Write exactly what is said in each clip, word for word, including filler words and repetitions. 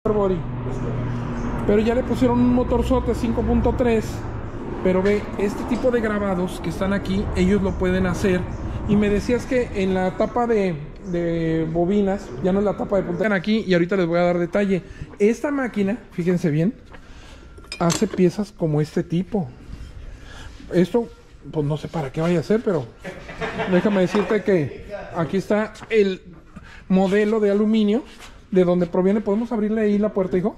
Body. Pero ya le pusieron un motorzote cinco punto tres. Pero ve, este tipo de grabados que están aquí, ellos lo pueden hacer. Y me decías que en la tapa de, de bobinas, ya no es la tapa de punta. Aquí, y ahorita les voy a dar detalle. Esta máquina, fíjense bien, hace piezas como este tipo. Esto, pues no sé para qué vaya a ser, pero déjame decirte que aquí está el modelo de aluminio. De donde proviene, ¿podemos abrirle ahí la puerta, hijo?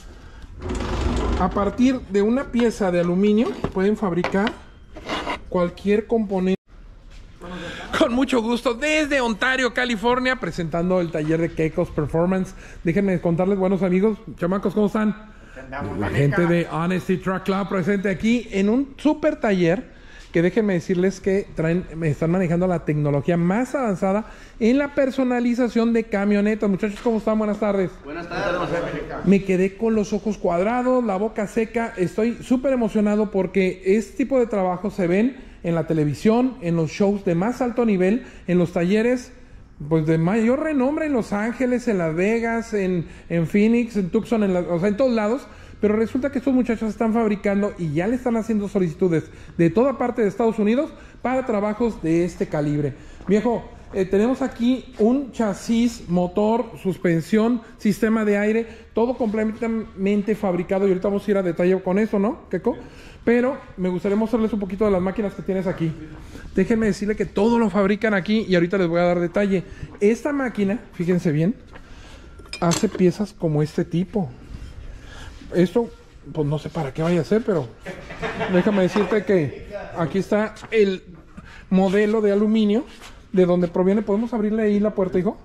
A partir de una pieza de aluminio pueden fabricar cualquier componente. Con mucho gusto, desde Ontario, California, presentando el taller de Keiko's Performance. Déjenme contarles, buenos amigos, chamacos, ¿cómo están? La gente de Honesty Truck Club presente aquí en un super taller que déjenme decirles que traen, me están manejando la tecnología más avanzada en la personalización de camionetas. Muchachos, ¿cómo están? Buenas tardes. Buenas tardes. Me quedé con los ojos cuadrados, la boca seca. Estoy súper emocionado porque este tipo de trabajo se ven en la televisión, en los shows de más alto nivel, en los talleres pues de mayor renombre en Los Ángeles, en Las Vegas, en, en Phoenix, en Tucson, en la, o sea, en todos lados. Pero resulta que estos muchachos están fabricando y ya le están haciendo solicitudes de toda parte de Estados Unidos para trabajos de este calibre. Viejo, eh, tenemos aquí un chasis, motor, suspensión, sistema de aire, todo completamente fabricado. Y ahorita vamos a ir a detalle con eso, ¿no, Keiko? Pero me gustaría mostrarles un poquito de las máquinas que tienes aquí. Déjenme decirle que todo lo fabrican aquí y ahorita les voy a dar detalle. Esta máquina, fíjense bien, hace piezas como este tipo. Esto, pues no sé para qué vaya a ser, pero déjame decirte que aquí está el modelo de aluminio. De donde proviene, ¿podemos abrirle ahí la puerta, hijo?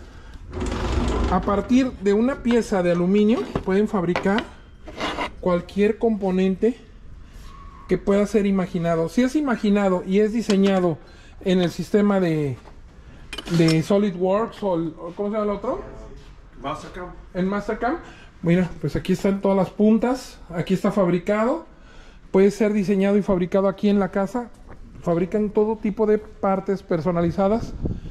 A partir de una pieza de aluminio pueden fabricar cualquier componente que pueda ser imaginado. Si es imaginado y es diseñado en el sistema de, de SolidWorks o, el, o ¿cómo se llama el otro? Mastercam. El Mastercam. Mira, pues aquí están todas las puntas, aquí está fabricado, puede ser diseñado y fabricado aquí en la casa. Fabrican todo tipo de partes personalizadas.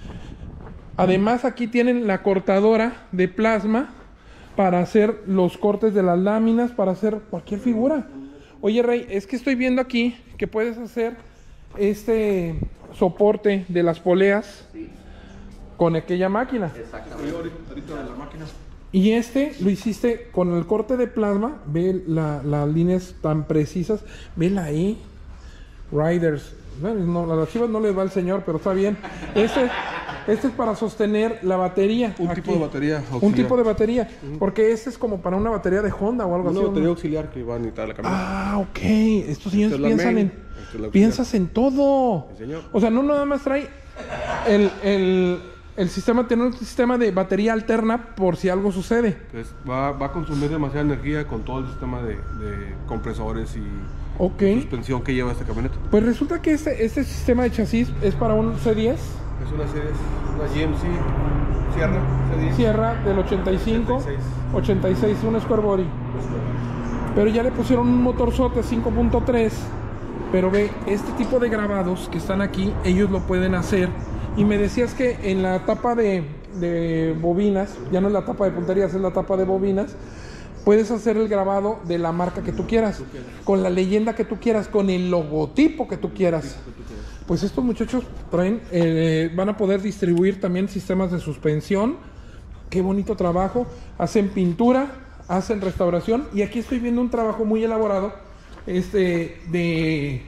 Además aquí tienen la cortadora de plasma para hacer los cortes de las láminas, para hacer cualquier figura. Oye, Rey, es que estoy viendo aquí que puedes hacer este soporte de las poleas con aquella máquina. Exactamente. Ahorita de la máquina. Y este lo hiciste con el corte de plasma. Ve la, las líneas tan precisas. Ve la E. Riders. Bueno, no, a las chivas no les va el señor, pero está bien. Este, este es para sostener la batería. Un aquí. tipo de batería auxiliar. Un tipo de batería. Uh-huh. Porque este es como para una batería de Honda o algo una así. Una batería ¿no? auxiliar que va a necesitar la camioneta. Ah, ok. Estos señores Esta piensan main, en... Piensas en todo. Sí, señor. O sea, no nada más trae el... el El sistema tiene un sistema de batería alterna por si algo sucede. Entonces, va, va a consumir demasiada energía con todo el sistema de, de compresores y okay. suspensión que lleva esta camioneta. Pues resulta que este, este sistema de chasis es para un C diez. Es una serie, una G M C Sierra C diez. Sierra del ochenta y cinco, ochenta y seis, un Square Body. Pero ya le pusieron un motorzote cinco punto tres. Pero ve, este tipo de grabados que están aquí, ellos lo pueden hacer. Y me decías que en la tapa de, de bobinas, ya no es la tapa de punterías, es la tapa de bobinas, puedes hacer el grabado de la marca que tú quieras, con la leyenda que tú quieras, con el logotipo que tú quieras. Pues estos muchachos traen, eh, van a poder distribuir también sistemas de suspensión. Qué bonito trabajo. Hacen pintura, hacen restauración. Y aquí estoy viendo un trabajo muy elaborado este, de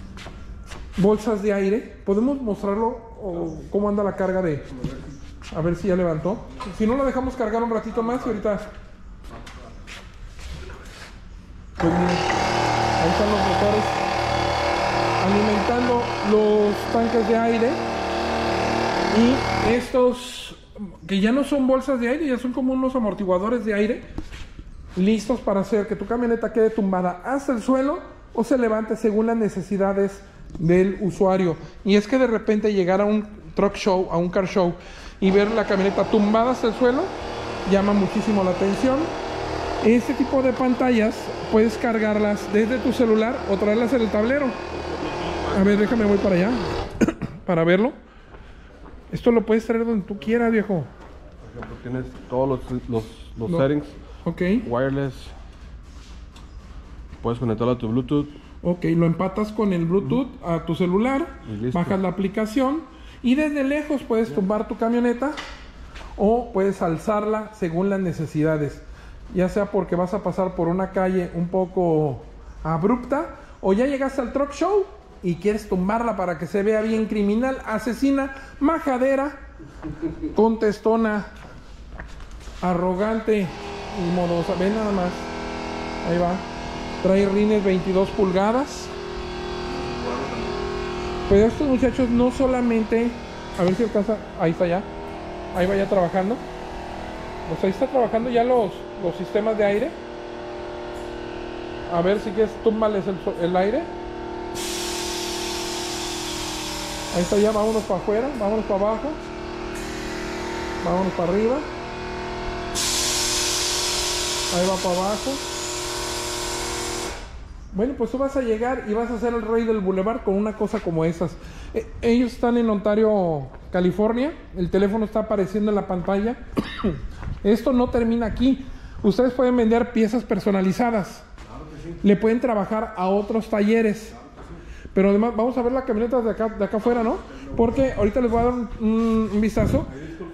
bolsas de aire. ¿Podemos mostrarlo? ¿O cómo anda la carga de...? A ver si ya levantó. Si no, la dejamos cargar un ratito más y ahorita... Pues miren, ahí están los motores alimentando los tanques de aire. Y estos, que ya no son bolsas de aire, ya son como unos amortiguadores de aire, listos para hacer que tu camioneta quede tumbada hasta el suelo o se levante según las necesidades del usuario. Y es que de repente llegar a un truck show, a un car show y ver la camioneta tumbada hasta el suelo llama muchísimo la atención. Este tipo de pantallas puedes cargarlas desde tu celular o traerlas en el tablero. A ver, déjame, voy para allá para verlo. Esto lo puedes traer donde tú quieras, viejo. Por ejemplo, tienes todos los, los, los no. settings Ok. wireless. Puedes conectarlo a tu Bluetooth. Ok, lo empatas con el Bluetooth uh-huh. a tu celular, bajas la aplicación y desde lejos puedes tumbar tu camioneta o puedes alzarla según las necesidades. Ya sea porque vas a pasar por una calle un poco abrupta o ya llegaste al truck show y quieres tumbarla para que se vea bien criminal, asesina, majadera, contestona, arrogante y modosa. Ven nada más. Ahí va. Trae rines veintidós pulgadas. Pero estos muchachos no solamente... A ver si alcanza... Ahí está ya. Ahí va ya trabajando. Pues ahí está trabajando ya los, los sistemas de aire. A ver si quieres, túmbales el, el aire. Ahí está ya, vámonos para afuera, vámonos para abajo. Vámonos para arriba. Ahí va para abajo. Bueno, pues tú vas a llegar y vas a ser el rey del boulevard con una cosa como esas. Eh, ellos están en Ontario, California. El teléfono está apareciendo en la pantalla. Esto no termina aquí. Ustedes pueden vender piezas personalizadas. Claro que sí. Le pueden trabajar a otros talleres. Claro que sí. Pero además vamos a ver la camioneta de acá, de acá afuera, ¿no? Porque ahorita les voy a dar un, un, un vistazo.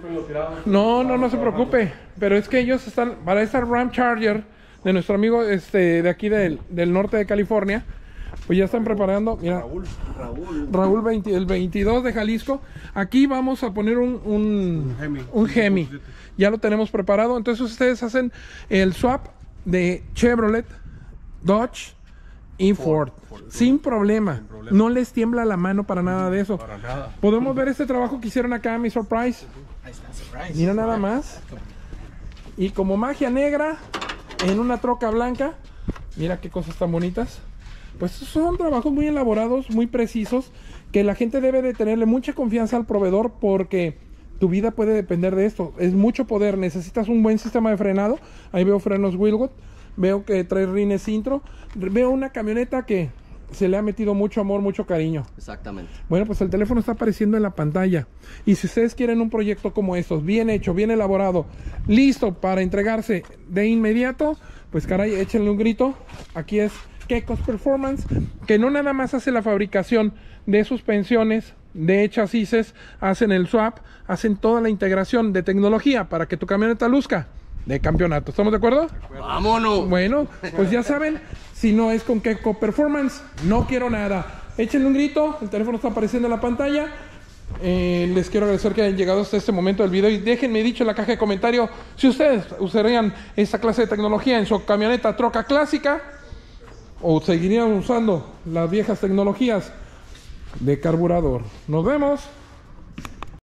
No, no, no se preocupe. Pero es que ellos están para esta Ram Charger de nuestro amigo este de aquí del, del norte de California. Pues ya están preparando, mira, Raúl, Raúl, Raúl veinte, el veintidós de Jalisco. Aquí vamos a poner un un, un Hemi, un Hemi. Ya lo tenemos preparado. Entonces ustedes hacen el swap de Chevrolet, Dodge y Ford, Ford, Ford sin, problema. sin problema. No les tiembla la mano para nada de eso. Para nada. Podemos ver este trabajo que hicieron acá, mi Surprise. Ahí está, Surprise. Mira nada más. Y como magia negra en una troca blanca. Mira qué cosas tan bonitas. Pues son trabajos muy elaborados, muy precisos, que la gente debe de tenerle mucha confianza al proveedor porque tu vida puede depender de esto. Es mucho poder, necesitas un buen sistema de frenado. Ahí veo frenos Wilwood, veo que trae rines Intro, veo una camioneta que se le ha metido mucho amor, mucho cariño. Exactamente. Bueno, pues el teléfono está apareciendo en la pantalla. Y si ustedes quieren un proyecto como estos, bien hecho, bien elaborado, listo para entregarse de inmediato, pues caray, échenle un grito. Aquí es Kekos Performance, que no nada más hace la fabricación de suspensiones, de chasis, hacen el swap, hacen toda la integración de tecnología para que tu camioneta luzca de campeonato. ¿Estamos de acuerdo? ¡Vámonos! Bueno, pues ya saben, si no es con Kekos Performance, no quiero nada. Échenle un grito, el teléfono está apareciendo en la pantalla. Eh, les quiero agradecer que hayan llegado hasta este momento del video y déjenme dicho en la caja de comentarios si ustedes usarían esta clase de tecnología en su camioneta troca clásica o seguirían usando las viejas tecnologías de carburador. Nos vemos.